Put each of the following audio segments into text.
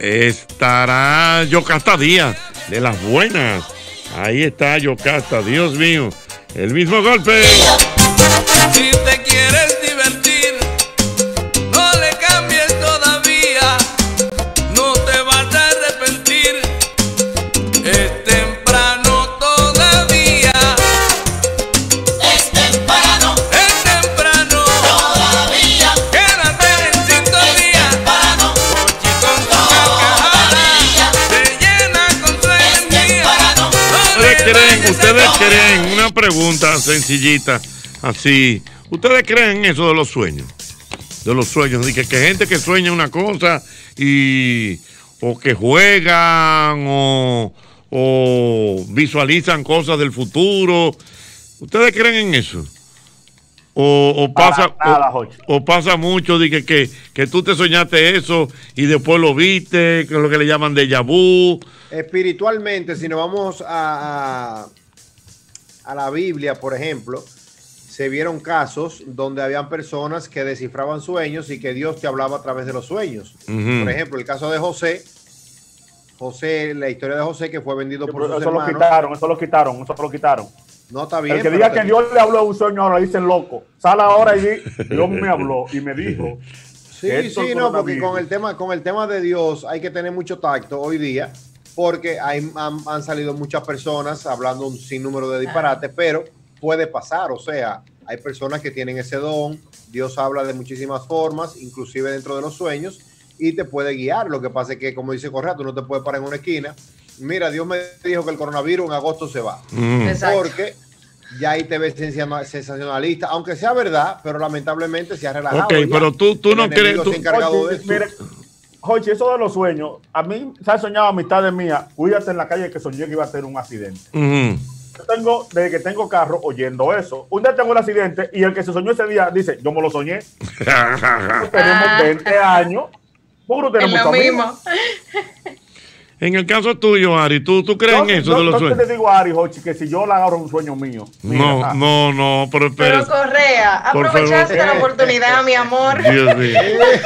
estará Yocasta Díaz, de las buenas. Ahí está Yocasta, Dios mío. El mismo golpe. Si te quieres divertir, no le cambies todavía, no te vas a arrepentir, es temprano todavía. Es temprano todavía. Quédate en sintonía. Es temprano Hochi con su carcajada te llena con su energía. ¿Ustedes creen, una pregunta sencillita, así, ¿ustedes creen en eso de los sueños? De los sueños, de que gente que sueña una cosa o que juegan o visualizan cosas del futuro. ¿Ustedes creen en eso? O pasa mucho de que tú te soñaste eso y después lo viste, que es lo que le llaman déjà vu. Espiritualmente, si nos vamos a la Biblia, por ejemplo, se vieron casos donde habían personas que descifraban sueños y que Dios te hablaba a través de los sueños. Por ejemplo, el caso de José, la historia de José, que fue vendido por sus hermanos. Eso lo quitaron. No, está bien. El que diga que Dios le habló a un sueño, ahora dicen loco. Sal ahora y di, Dios me habló y me dijo. Sí, no, porque con el tema de Dios hay que tener mucho tacto hoy día, porque han salido muchas personas hablando un sinnúmero de disparates, pero puede pasar, o sea, hay personas que tienen ese don, Dios habla de muchísimas formas, inclusive dentro de los sueños, y te puede guiar. Lo que pasa es que, como dice Correa, tú no te puedes parar en una esquina. Mira, Dios me dijo que el coronavirus en agosto se va. Porque ya ahí te ves sensacionalista, aunque sea verdad, pero lamentablemente se ha relajado. Ok, pero tú no crees. Mire, Jochi, eso de los sueños, a mí se ha soñado amistades mías, cuídate en la calle, que soñé que iba a tener un accidente. Yo desde que tengo carro oyendo eso. Un día tengo el accidente y el que se soñó ese día dice, yo me lo soñé. Tenemos 20 años. ¿Por qué tenemos mismo? En el caso tuyo, Ari, ¿tú crees en eso de los sueños? Yo te digo a Ari, Jochi, que si yo le agarro un sueño mío. No, pero Correa, aprovechaste la oportunidad, mi amor. Dios mío.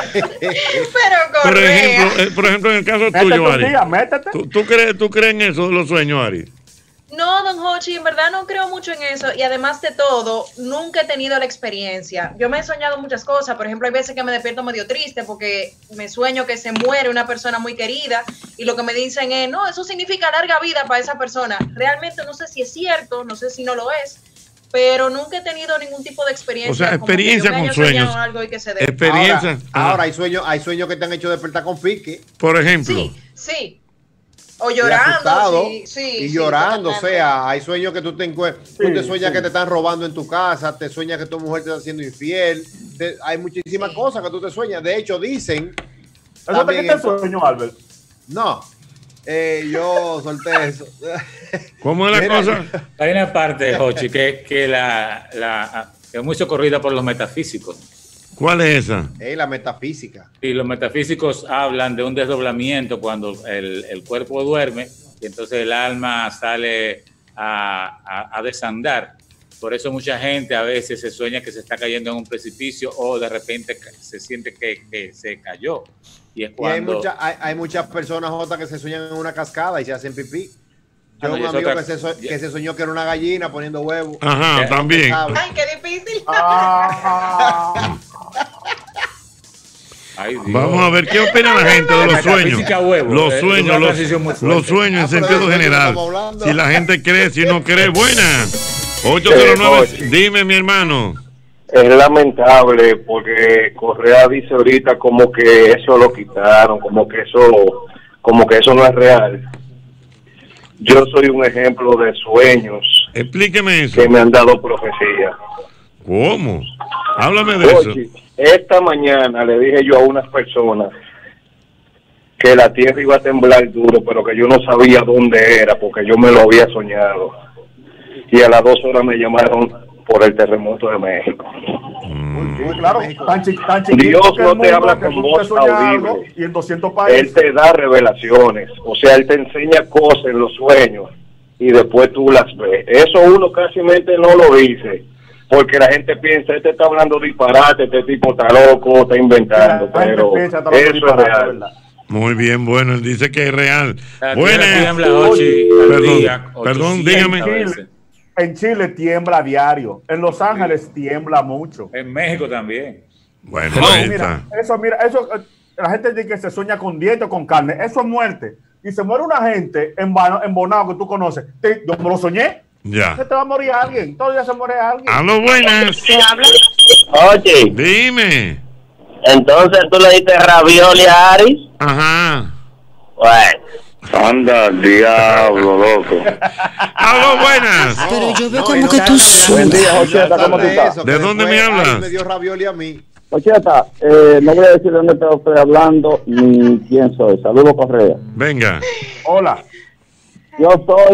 Pero Correa. Por ejemplo, en el caso tuyo, Ari. Métete. ¿Tú crees en eso de los sueños, Ari? No, don Jochi, en verdad no creo mucho en eso, y además de todo, nunca he tenido la experiencia. Yo me he soñado muchas cosas, por ejemplo, hay veces que me despierto medio triste porque me sueño que se muere una persona muy querida y lo que me dicen es, no, eso significa larga vida para esa persona. Realmente no sé si es cierto, no sé si no lo es, pero nunca he tenido ningún tipo de experiencia. O sea, experiencia con sueños. Algo y que se experiencia. Ahora hay sueños que te han hecho despertar con pique. Por ejemplo. Sí. O llorando, y llorando, o sea, hay sueños que tú te encuentras, tú te sueñas que te están robando en tu casa, te sueñas que tu mujer te está haciendo infiel, hay muchísimas cosas que tú te sueñas. De hecho, dicen... ¿Eso te quita el sueño, Albert? No, yo solté eso. ¿Cómo es la cosa? Hay una parte, Jochi, que es muy socorrida por los metafísicos. ¿Cuál es esa? La metafísica. Y los metafísicos hablan de un desdoblamiento cuando el cuerpo duerme y entonces el alma sale a desandar. Por eso mucha gente a veces se sueña que se está cayendo en un precipicio o de repente se siente que se cayó. Y es cuando... hay muchas personas, Jota, que se sueñan en una cascada y se hacen pipí. Yo un amigo que se soñó que era una gallina poniendo huevos. Ajá, también. Ay, qué difícil. Ay, vamos a ver qué opina la gente de los sueños. Los sueños en sentido general. Si la gente cree, si no cree, buena. 809, dime, mi hermano. Es lamentable porque Correa dice ahorita como que eso lo quitaron, como que eso no es real. Yo soy un ejemplo de sueños. Explíqueme eso. Que me han dado profecía. ¿Cómo? Háblame de eso. Esta mañana le dije yo a unas personas que la tierra iba a temblar duro, pero que yo no sabía dónde era porque yo me lo había soñado. Y a las 2 horas me llamaron por el terremoto de México. Claro, Dios no te habla con voz audible. Y en 200 países. Él te da revelaciones. O sea, Él te enseña cosas en los sueños y después tú las ves. Eso uno casi no lo dice. Porque la gente piensa, este está hablando disparate, este tipo está loco, está inventando, pero eso es real. Muy bien, bueno, él dice que es real. La tierra Buenas. tiembla, Jochi, al Perdón, día, perdón, 800 dígame. veces. En Chile tiembla a diario. En Los Ángeles tiembla mucho. En México también. Bueno, No, ahí mira, está. eso, la gente dice que se sueña con dientes o con carne. Eso es muerte. Y se muere una gente en Bonao que tú conoces. Yo me lo soñé. Ya. Se te va a morir alguien. Todo el día se muere alguien. Aló, buenas. Oye, Dime. entonces tú le diste ravioli a Aris. Ajá. Bueno, Anda, diablo, loco. Aló, buenas. Pero yo veo No, como y no que tú sale Buen día, sudas. Jocheta, ¿cómo tú de estás? eso, ¿De que dónde me después hablas? Ari me dio ravioli a mí. Ocheta, no voy a decir de dónde estoy hablando ni quién soy. Saludos, Correa. Venga. Hola. Yo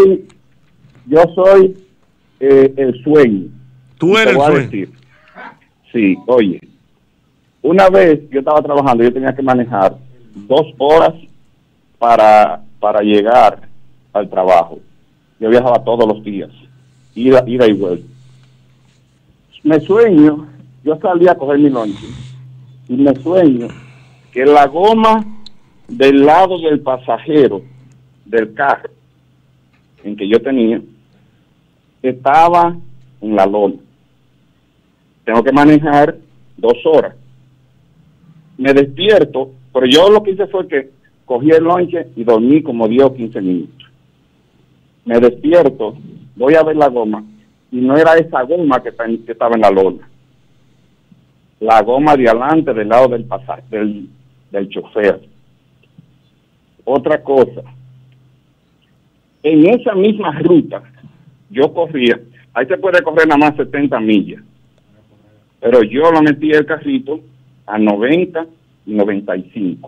soy el sueño. Tú Te eres el voy a sueño. decir. Sí, oye. Una vez yo estaba trabajando, yo tenía que manejar 2 horas para llegar al trabajo. Yo viajaba todos los días, ida y vuelta. Me sueño, yo salí a coger mi lonche y me sueño que la goma del lado del pasajero del carro en que yo tenía estaba en la lona. Tengo que manejar 2 horas. Me despierto, pero yo lo que hice fue que cogí el lonche y dormí como 10 o 15 minutos. Me despierto, voy a ver la goma, y no era esa goma que estaba en la lona. La goma de adelante del lado del pasaje, del chofer. Otra cosa, en esa misma ruta, yo corría, ahí se puede correr nada más 70 millas, pero yo lo metí el carrito a 90 y 95.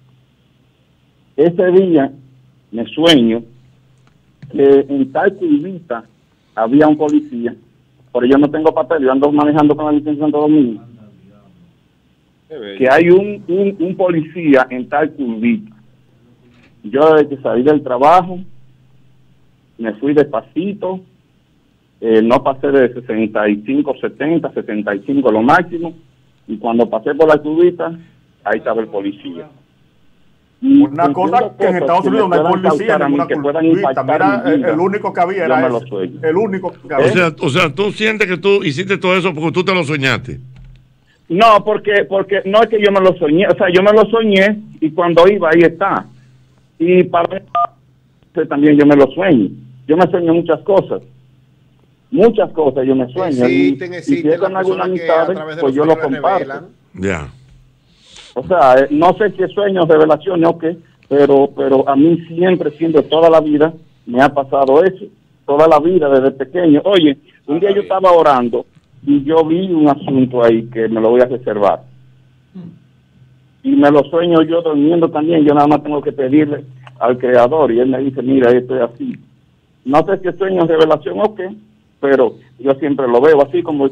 Ese día me sueño que en tal curvita había un policía, pero yo no tengo papel, yo ando manejando con la licencia de Santo Domingo, que hay un policía en tal curvita. Yo desde que salí del trabajo me fui despacito, no pasé de 65, 70, 75 lo máximo, y cuando pasé por la curvita, ahí estaba el policía. Una cosa que en Estados Unidos no hay policía en una curvita. Mira, el único que había era ese. El único que había. O sea, tú sientes que tú hiciste todo eso porque tú te lo soñaste. No, porque no es que yo me lo soñé, o sea, yo me lo soñé y cuando iba ahí está. Y para eso también yo me lo sueño. Yo me sueño muchas cosas yo me sueño. Existen y si llegan algunas amistades, pues yo lo comparto. Ya. O sea, no sé qué sueños, revelaciones o qué, pero a mí siempre, toda la vida, me ha pasado eso. Toda la vida, desde pequeño. Oye, un día yo estaba orando y yo vi un asunto ahí que me lo voy a reservar. Y me lo sueño yo durmiendo también. Yo nada más tengo que pedirle al Creador y él me dice, mira, esto es así. No sé qué sueño, revelación o qué, pero yo siempre lo veo así como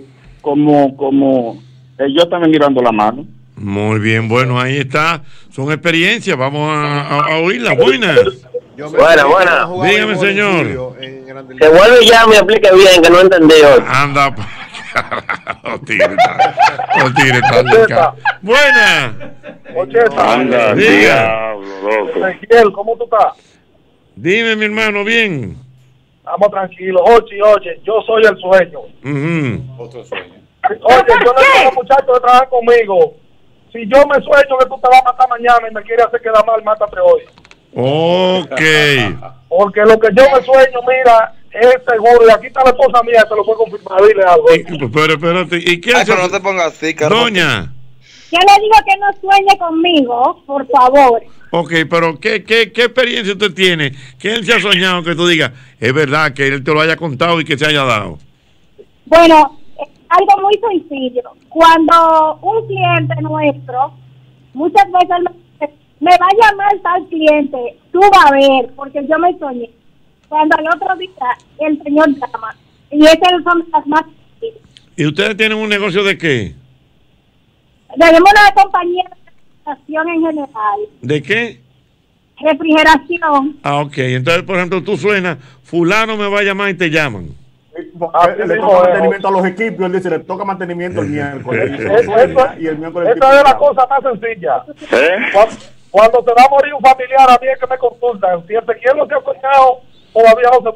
yo también mirando la mano. Muy bien, bueno, ahí está. Son experiencias, vamos a oírlas. Buenas. Buena. Dígame, señor. Que vuelve ya me explique bien, que no entendí hoy. Anda, no tire tal. Buenas. Anda, Diga. diablo, loco. Ezequiel, ¿cómo tú estás? Dime, mi hermano, bien. Estamos tranquilos. Oye, yo soy el sueño. Otro sueño. Oye, yo no tengo muchachos que trabajan conmigo. Si yo me sueño que tú te vas a matar mañana y me quieres hacer quedar mal, mátate hoy. Ok. Porque lo que yo me sueño, mira, es seguro. Y aquí está la esposa mía, te lo puedo confirmar. Dile algo. Pero espérate, ¿y qué hace? Pero no te pongas así, Carlos. Doña. Yo le digo que no sueñe conmigo, por favor. Ok, pero ¿qué experiencia usted tiene? ¿Qué él se ha soñado que tú digas? Es verdad que él te lo haya contado y que se haya dado. Bueno, algo muy sencillo. Cuando un cliente nuestro, muchas veces me va a llamar tal cliente, tú vas a ver, porque yo me soñé. Cuando al otro día el señor llama, y esas son las más difíciles. ¿Y ustedes tienen un negocio de qué? Tenemos una compañía de refrigeración en general. ¿De qué? Refrigeración. Ah, ok. Entonces, por ejemplo, tú suenas, fulano me va a llamar y te llaman. Le toca mantenimiento a los equipos, él dice, le toca mantenimiento el miércoles. Y el miércoles Esa es la cosa más sencilla. Cuando se va a morir un familiar, a mí es que me consultan. Si Ezequiel no se ha soñado, todavía no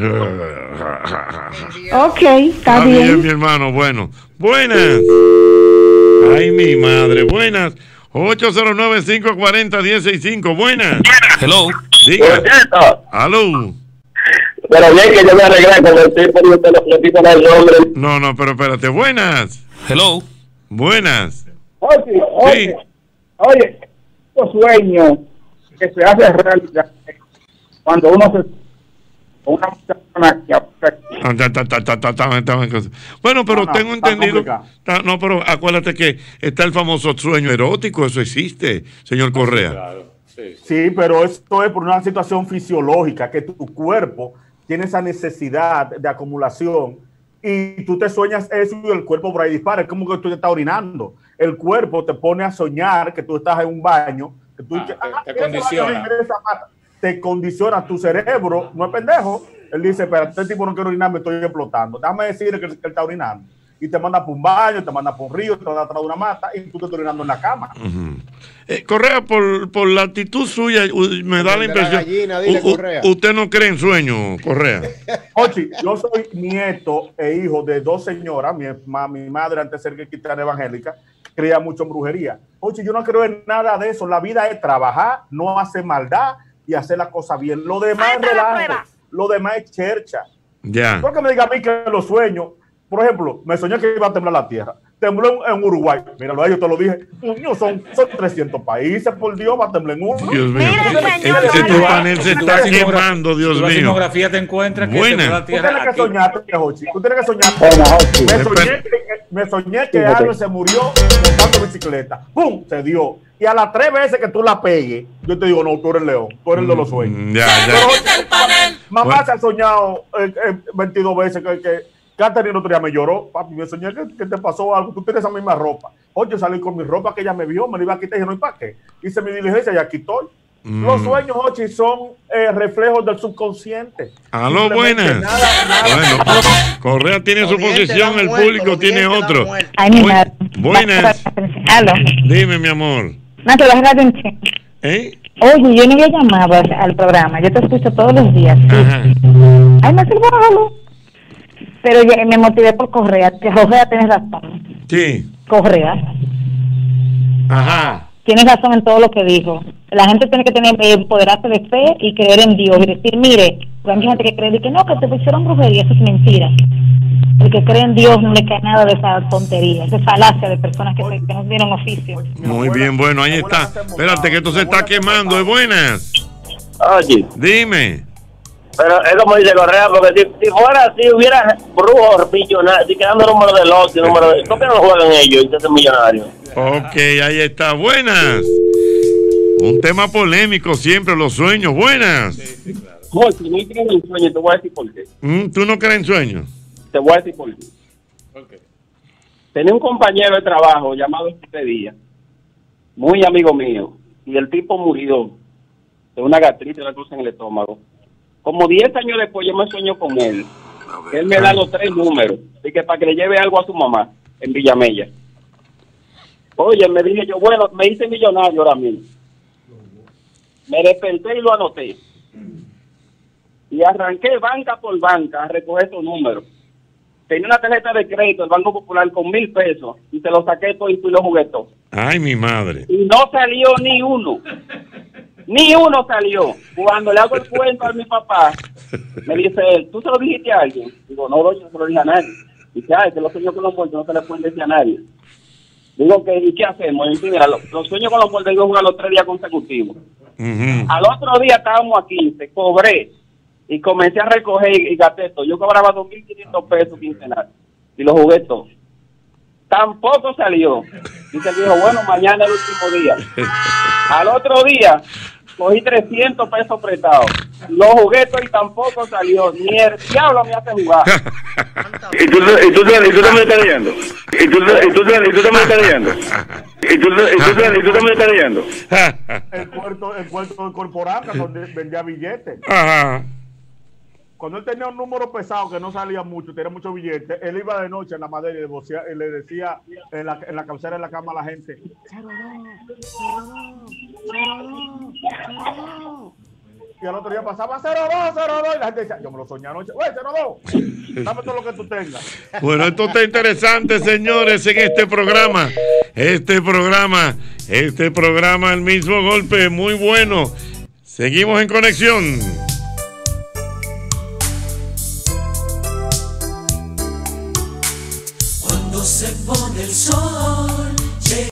se... Ok, está bien. Mi hermano. Bueno, buenas. Ay, mi madre. Buenas. 809-540-1065. Buenas. Hello. Diga. Aló. Pero bien que yo me arreglé con el tipo y usted le tipo el nombre. No, pero espérate. Buenas. Hello. Buenas. Oye, estos sueños que se hace realidad cuando uno se... Una persona que... Bueno, pero tengo entendido. No, pero acuérdate que está el famoso sueño erótico, eso existe, señor Correa. Claro, sí, pero esto es por una situación fisiológica, que tu cuerpo tiene esa necesidad de acumulación y tú te sueñas eso y el cuerpo por ahí dispara. Es como que tú te estás orinando. El cuerpo te pone a soñar que tú estás en un baño, que tú te condiciona. Te condiciona tu cerebro, no es pendejo. Él dice, espera, este tipo no quiere orinar, me estoy explotando. Déjame decirle que él está orinando. Y te manda por un baño, te manda por un río, te manda atrás de una mata y tú te estás orinando en la cama. Correa, por la actitud suya, me da la impresión. Usted no cree en sueños, Correa. Ochi, yo soy nieto e hijo de dos señoras. Mi madre, antes de ser cristiana evangélica, creía mucho en brujería. Ochi, yo no creo en nada de eso. La vida es trabajar, no hacer maldad y hacer las cosas bien. Lo demás es relajo, lo demás es chercha. Ya. Porque me diga a mí que los sueños, por ejemplo, me soñé que iba a temblar la tierra. Tembló en Uruguay. Míralo ahí, yo te lo dije. Son 300 países, por Dios, va a temblar en uno. Dios mío. Este panel se está quemando, Dios mío. La sismografía te encuentra que tembló la tierra. Tú tienes que soñar, Jochi. Tú tienes que soñar. Me soñé que Albert se murió montando bicicleta. ¡Pum! Se dio. Y a las 3 veces que tú la pegues, yo te digo, no, tú eres el león, tú eres el de los sueños. Mamá se ha soñado 22 veces que Catherine otro día me lloró. Papi, me soñé que te pasó algo, tú tienes esa misma ropa. Oye, yo salí con mi ropa que ella me vio, me la iba a quitar y dije, no, ¿y para qué? Hice mi diligencia y aquí estoy. Los sueños, Ochi, son reflejos del subconsciente. Aló, buenas. Bueno, Correa tiene su posición, el público tiene otro. Ay, mi madre. Buenas. Aló. Dime, mi amor. No, te vas a dar un chin. Oye, yo no había llamado al programa, yo te escucho todos los días. Ajá. Ay, me hace bájalo. Pero ya me motivé por Correa, que Correa tienes razón. Sí. Correa. Ajá. Tienes razón en todo lo que dijo. La gente tiene que tener empoderarse de fe y creer en Dios y decir, mire, hay mucha gente que cree y que no, que te pusieron brujería, eso es mentira. El que cree en Dios no le cae nada de esa tontería, esa falacia de personas que no tienen oficio. Muy bien, bueno, ahí está. Espérate que esto se está quemando, es buenas. Oye. Dime. Pero es como dice Correa, porque si fuera así, hubiera brujos millonarios, si quedando número de lote, número de... ¿Por qué no juegan ellos y se hacen millonarios? Ok, ahí está, buenas. Un tema polémico siempre, los sueños, buenas. Jorge, no creo en sueños, te voy a decir por qué. ¿Tú no crees en sueños? Te voy a decir por qué. Tenía un compañero de trabajo llamado José Díaz, muy amigo mío, y el tipo murió de una gastritis, una cosa en el estómago. Como 10 años después yo me sueño con él. Él me da los 3 números, y que para que le lleve algo a su mamá en Villamella. Oye, me dije yo, bueno, me hice millonario ahora mismo. Me desperté y lo anoté. Y arranqué banca por banca a recoger esos números. Tenía una tarjeta de crédito del Banco Popular con 1,000 pesos y se lo saqué todo y lo jugué todo. Ay, mi madre. Y no salió ni uno. Ni uno salió. Cuando le hago el cuento a mi papá, me dice él, ¿tú se lo dijiste a alguien? Digo, no, yo no se lo dije a nadie. Dice, ay, que los sueños con los muertos no se les pueden decir a nadie. Digo, ¿y qué hacemos? En fin, mira, los sueños con los muertos yo jugué los 3 días consecutivos. Al otro día estábamos a 15, cobré y comencé a recoger y gasté todo. Yo cobraba 2,500 pesos quincenal y lo jugué todo. Tampoco salió. Dice el viejo, bueno, mañana es el último día. Al otro día cogí 300 pesos prestados. Lo jugué todo y tampoco salió. Ni el diablo me hace jugar. ¿Y tú me estás leyendo? ¿Y tú me estás leyendo? ¿Y tú me estás leyendo? El puerto de Corporaca donde vendía billetes. Ajá. cuando él tenía un número pesado que no salía mucho, tenía muchos billetes, él iba de noche en la madera y le decía en la cabecera de la cama a la gente, 02, 02, 02. Y al otro día pasaba 02, 02, y la gente decía, yo me lo soñé anoche, ¡wey, 02! Dame todo lo que tú tengas. Bueno, esto está interesante, señores, en este programa. Este programa, el mismo golpe, muy bueno. Seguimos en conexión. Cuando se pone el sol